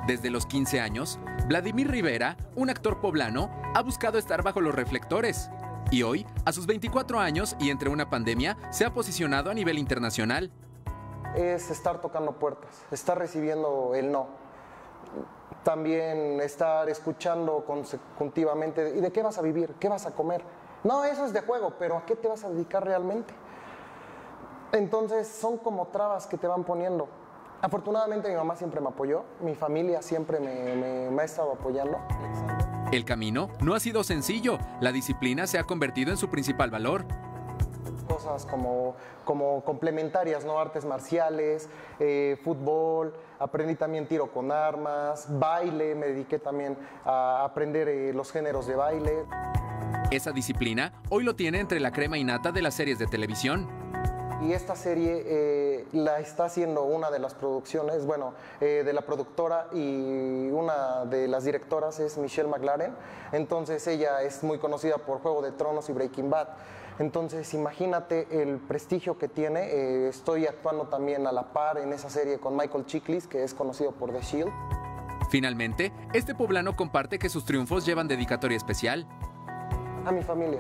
Desde los 15 años, Vladimir Rivera, un actor poblano, ha buscado estar bajo los reflectores. Y hoy, a sus 24 años y entre una pandemia, se ha posicionado a nivel internacional. Es estar tocando puertas, estar recibiendo el no. También estar escuchando consecutivamente, ¿y de qué vas a vivir? ¿Qué vas a comer? No, eso es de juego, pero ¿a qué te vas a dedicar realmente? Entonces son como trabas que te van poniendo. Afortunadamente mi mamá siempre me apoyó, mi familia siempre me ha estado apoyando. El camino no ha sido sencillo, la disciplina se ha convertido en su principal valor. Cosas como complementarias, ¿no? Artes marciales, fútbol, aprendí también tiro con armas, baile, me dediqué también a aprender los géneros de baile. Esa disciplina hoy lo tiene entre la crema innata de las series de televisión. Y esta serie la está haciendo una de las producciones, bueno, de la productora, y una de las directoras es Michelle MacLaren. Entonces ella es muy conocida por Juego de Tronos y Breaking Bad. Entonces imagínate el prestigio que tiene. Estoy actuando también a la par en esa serie con Michael Chiklis, que es conocido por The Shield. Finalmente, este poblano comparte que sus triunfos llevan dedicatoria especial. A mi familia.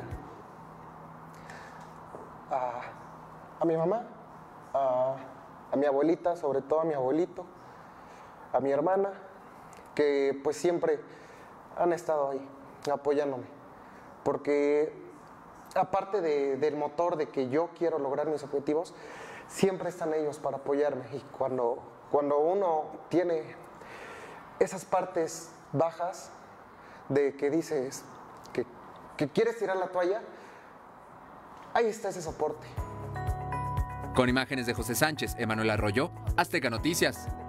A mi mamá, a mi abuelita, sobre todo a mi abuelito, a mi hermana, que pues siempre han estado ahí apoyándome, porque aparte del motor de que yo quiero lograr mis objetivos, siempre están ellos para apoyarme. Y cuando uno tiene esas partes bajas de que dices que quieres tirar la toalla, ahí está ese soporte. Con imágenes de José Sánchez, Emanuel Arroyo, Azteca Noticias.